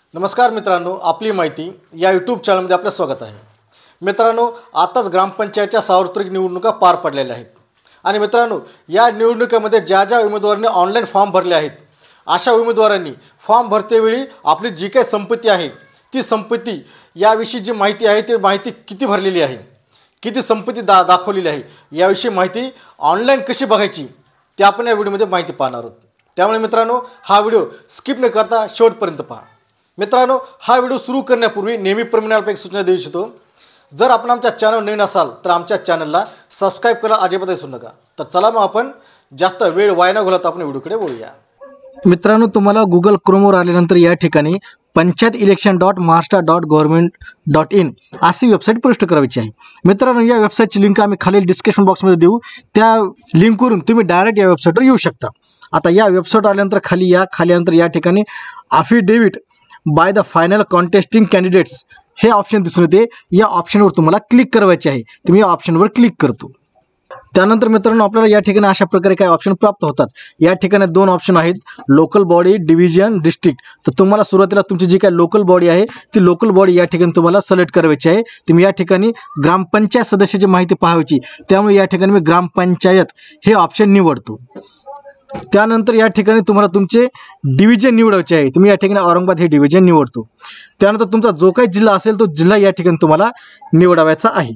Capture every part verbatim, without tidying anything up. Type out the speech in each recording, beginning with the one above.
नमस्कार मित्रांनो, आपली माहिती या यूट्यूब चॅनलमध्ये आपलं स्वागत आहे। मित्रांनो, आताच ग्रामपंचायतच्या सार्वत्रिक निवडणुका पार पडलेल्या आहेत आणि मित्रांनो, या निवडणुकीमध्ये ज्या ज्या उमेदवारांनी ऑनलाईन फॉर्म भरले आहेत, अशा उमेदवारांनी फॉर्म भरतेवेळी आपली जी काही संपत्ती आहे ती संपत्ती याविषयी जी माहिती आहे ती माहिती किती भरलेली आहे, किती संपत्ती दा दाखवलेली आहे याविषयी माहिती ऑनलाईन कशी बघायची ते आपण या व्हिडिओमध्ये माहिती पाहणार आहोत। त्यामुळे मित्रांनो, हा व्हिडिओ स्किप न करता शेवटपर्यंत पहा। मित्रांनो, हा व्हिडिओ सुरू करण्यापूर्वी नेहमीप्रमाणे आपल्याला एक सूचना देऊ इच्छितो, जर आपण आमच्या चॅनल नवीन असाल तर आमच्या चॅनलला सबस्क्राइब करायला अजिबात विसरू नका। तर चला मग आपण जास्त वेळ वाया न घालवता आपण व्हिडिओकडे वळूया। मित्रांनो, तुम्हाला गुगल क्रोमवर आल्यानंतर या ठिकाणी panchayat election dot Maharashtra dot government dot in अशी वेबसाईट प्रविष्ट करायची आहे। मित्रांनो, या वेबसाईटची लिंक आम्ही खालील डिस्क्रिप्शन बॉक्समध्ये देऊ, त्या लिंकवरून तुम्ही डायरेक्ट या वेबसाईटवर येऊ शकता। आता या वेबसाईट आल्यानंतर खाली या खाली आल्यानंतर या ठिकाणी affidavit by the final contesting candidates हे ऑप्शन दिसून येते। या ऑप्शनवर तुम्हाला क्लिक करायचे आहे। तुम्ही या ऑप्शनवर क्लिक करतो। त्यानंतर मित्रांनो, आपल्याला या ठिकाणी अशा प्रकारे काही ऑप्शन प्राप्त होतात। या ठिकाणी दोन ऑप्शन आहेत, लोकल बॉडी, डिव्हिजन, डिस्ट्रिक्ट। तर तुम्हाला सुरुवातीला तुमची जी काही लोकल बॉडी आहे ती लोकल बॉडी या ठिकाणी तुम्हाला सिलेक्ट करायची आहे। तुम्ही या ठिकाणी ग्रामपंचायत सदस्याची माहिती पाहायची, त्यामुळे या ठिकाणी मी ग्रामपंचायत हे ऑप्शन निवडतो। त्यानंतर या ठिकाणी तुम्हाला तुमचे डिव्हिजन निवडायचे आहे। तुम्ही या ठिकाणी औरंगाबाद हे डिव्हिजन निवडतो। त्यानंतर तुमचा जो काही जिल्हा असेल तो जिल्हा या ठिकाणी तुम्हाला निवडायचा आहे।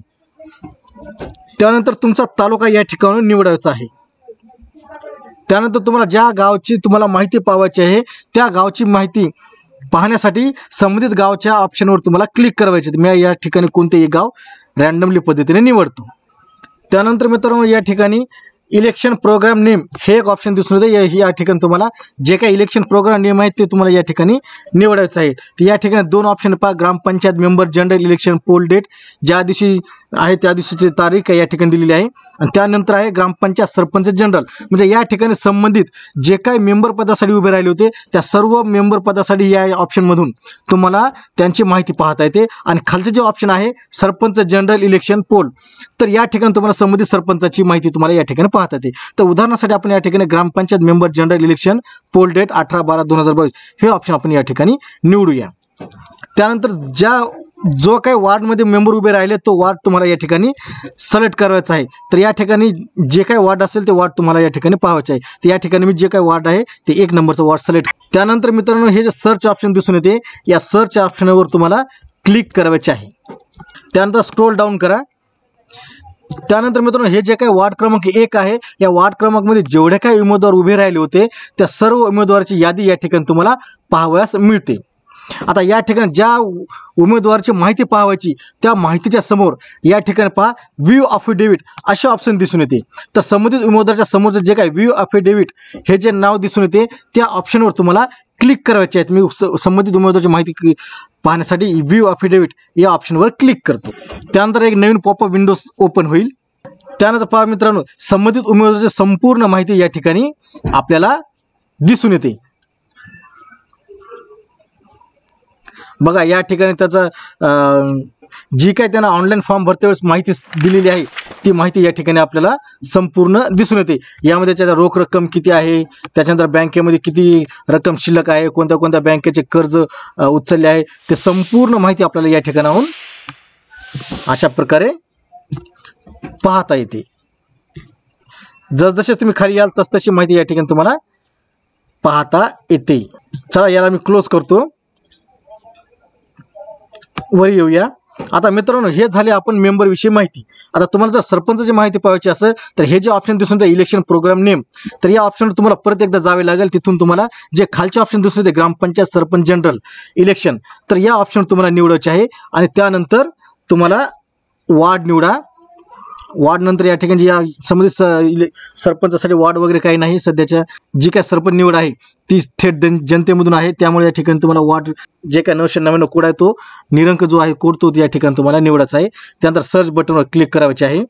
त्यानंतर तुमचा तालुका या ठिकाणी निवडायचा आहे। त्यानंतर तुम्हाला ज्या गावची तुम्हाला माहिती पाहायची आहे त्या गावची माहिती पाहण्यासाठी संबंधित गावच्या ऑप्शनवर तुम्हाला क्लिक करायचे। मी या ठिकाणी कोणतेही गाव रँडमली पद्धतीने निवडतो। त्यानंतर मित्रांनो, या ठिकाणी इलेक्शन प्रोग्राम नेम हे एक ऑप्शन दिसून येते। या ठिकाणी तुम्हाला जे काही इलेक्शन प्रोग्राम नेम आहे ते तुम्हाला या ठिकाणी निवडायचं आहे। तर या ठिकाणी दोन ऑप्शन पहा, gram panchayat member general election poll date, ज्या दिवशी आहे त्या दिवशीची तारीख या ठिकाणी दिलेली आहे। आणि त्यानंतर आहे ग्रामपंचायत सरपंच जनरल, म्हणजे या ठिकाणी संबंधित जे काही मेंबर पदासाठी उभे राहिले होते त्या सर्व मेंबर पदासाठी या ऑप्शनमधून तुम्हाला त्यांची माहिती पाहता येते। आणि खालचे जे ऑप्शन आहे सरपंच जनरल इलेक्शन पोल, तर या ठिकाणी तुम्हाला संबंधित सरपंचाची माहिती तुम्हाला या ठिकाणी पाहता येते। तर उदाहरणासाठी आपण या ठिकाणी gram panchayat member general election poll date अठरा बारा दोन हजार बावीस हे ऑप्शन आपण या ठिकाणी निवडूया। त्यानंतर ज्या जो काही वार्डमध्ये मेंबर उभे राहिले तो वार्ड तुम्हाला या ठिकाणी सिलेक्ट करायचा आहे। तर या ठिकाणी जे काही वार्ड असेल ते वार्ड तुम्हाला या ठिकाणी पाहायचे आहे। तर या ठिकाणी मी जे काही वार्ड आहे ते एक नंबरचं वार्ड सिलेक्ट। त्यानंतर मित्रांनो, हे जे सर्च ऑप्शन दिसून येते या सर्च ऑप्शनवर तुम्हाला क्लिक करायचे आहे। त्यानंतर स्क्रोल डाऊन करा। त्यानंतर मित्रांनो, हे जे काही वार्ड क्रमांक एक आहे या वार्ड क्रमांकमध्ये जेवढे काही उमेदवार उभे राहिले होते त्या सर्व उमेदवाराची यादी या ठिकाणी तुम्हाला पाहावयास मिळते। आता या ठिकाणी ज्या उमेदवाराची माहिती पाहायची त्या माहितीच्या समोर या ठिकाणी पहा व्ह्यू अफिडेविट असे ऑप्शन दिसून येते। तर संबंधित उमेदवाराच्या समोरचं जे काही व्ह्यू अफिडेविट हे जे नाव दिसून येते त्या ऑप्शनवर तुम्हाला क्लिक करायचे आहेत। मी संबंधित उमेदवाराची माहिती पाहण्यासाठी व्ह्यू अफिडेविट या ऑप्शनवर क्लिक करतो। त्यानंतर एक नवीन पॉपअप विंडो ओपन होईल। त्यानंतर पहा मित्रांनो, संबंधित उमेदवाराची संपूर्ण माहिती या ठिकाणी आपल्याला दिसून येते। बघा, या ठिकाणी त्याचा जी काही त्यांना ऑनलाईन फॉर्म भरते वेळेस माहिती दिलेली आहे ती माहिती या ठिकाणी आपल्याला संपूर्ण दिसून येते। यामध्ये त्याचा रोख रक्कम किती आहे, त्याच्यानंतर बँकेमध्ये किती रक्कम शिल्लक आहे, कोणत्या कोणत्या बँकेचे कर्ज उचलले आहे, ते संपूर्ण माहिती आपल्याला या ठिकाणाहून अशा प्रकारे पाहता येते। जसजसे तुम्ही खाली याल तस तशी माहिती या ठिकाणी तुम्हाला पाहता येते। चला, याला मी क्लोज करतो, वर येऊया। आता मित्रांनो, हे झाले आपण मेंबर विषयी माहिती। आता तुम्हाला जर सरपंचाची माहिती पाहायची असेल तर हे जे ऑप्शन दिसून येते इलेक्शन प्रोग्राम नेम, तर या ऑप्शनवर तुम्हाला परत एकदा जावे लागेल। तिथून तुम्हाला जे खालचे ऑप्शन दिसून येते ग्रामपंचायत सरपंच जनरल इलेक्शन, तर या ऑप्शन तुम्हाला निवडायचे आहे। आणि त्यानंतर तुम्हाला वार्ड निवडा। वार्ड नंतर या ठिकाणी या संबंधित सरपंचासाठी वार्ड वगैरे काही नाही, सध्याच्या जी काय सरपंच निवड आहे ती थेट जनतेमधून आहे, त्यामुळे या ठिकाणी तुम्हाला वार्ड जे काय नऊशे नव्याण्णव कोड आहे तो निरंक जो आहे कोड तो या ठिकाणी तुम्हाला निवडायचा आहे। त्यानंतर सर्च बटनवर क्लिक करायचे आहे।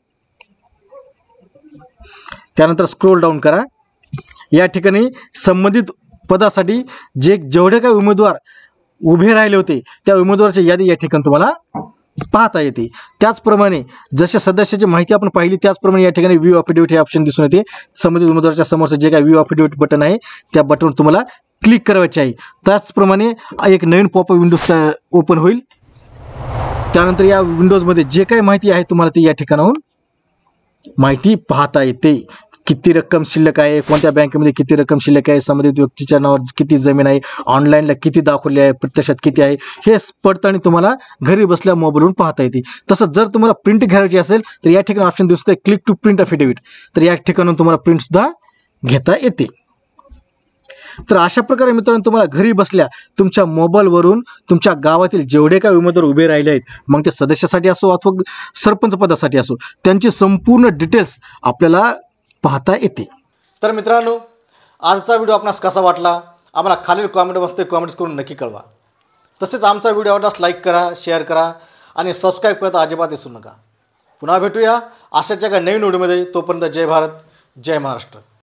त्यानंतर स्क्रोल डाऊन करा। या ठिकाणी संबंधित पदासाठी जे जेवढे काही उमेदवार उभे राहिले होते त्या उमेदवाराची यादी या ठिकाणी तुम्हाला पाहता येते. त्याचप्रमाणे जशा सदस्याची माहिती आपण पाहिली त्याचप्रमाणे या ठिकाणी व्ह्यू अफिडेविट हे ऑप्शन दिसून येते. संबंधित उमेदवाराच्या समोरचं जे काही व्ह्यू अफिडेविट बटन आहे त्या बटनवर तुम्हाला क्लिक करायचे आहे. त्याचप्रमाणे एक नवीन पॉपअप विंडोज ओपन होईल. त्यानंतर या विंडोजमध्ये जे काही माहिती आहे तुम्हाला ती या ठिकाणाहून माहिती पाहता येते. किती रक्कम शिल्लक आहे, कोणत्या बँकेमध्ये किती रक्कम शिल्लक आहे, संबंधित व्यक्तीच्या नावावर किती जमीन आहे, ऑनलाईनला किती दाखवली आहे, प्रत्यक्षात किती आहे, हे पडताळणी तुम्हाला घरी बसल्या मोबाईलवरून पाहता येते. तसंच जर तुम्हाला प्रिंट घ्यायची असेल तर या ठिकाणी ऑप्शन दिसतं आहे क्लिक टू प्रिंट अफिडेविट. तर या ठिकाणून तुम्हाला प्रिंटसुद्धा घेता येते. तर अशा प्रकारे मित्रांनो तुम्हाला घरी बसल्या तुमच्या मोबाईलवरून तुमच्या गावातील जेवढे काही उमेदवार उभे राहिले आहेत, मग ते सदस्यासाठी असो अथवा सरपंच पदासाठी असो, त्यांची संपूर्ण डिटेल्स आपल्याला पाहता येते. तर मित्रांनो, आजचा व्हिडिओ आपणास कसा वाटला आम्हाला खालील कॉमेंट बॉक्समध्ये कॉमेंट्स करून नक्की कळवा. तसेच आमचा व्हिडिओ आवडल्यास लाईक करा, शेअर करा आणि सबस्क्राईब करता अजिबात विसरू नका. पुन्हा भेटूया अशाच एका नवीन व्हिडिओमध्ये. तोपर्यंत जय भारत, जय महाराष्ट्र.